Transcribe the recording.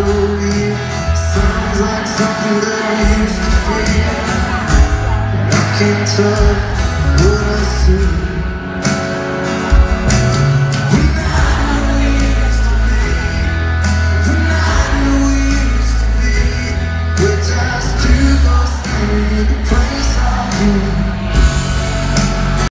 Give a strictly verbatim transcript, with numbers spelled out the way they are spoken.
know you. Sounds like something that I used to feel, but I can't tell what I see.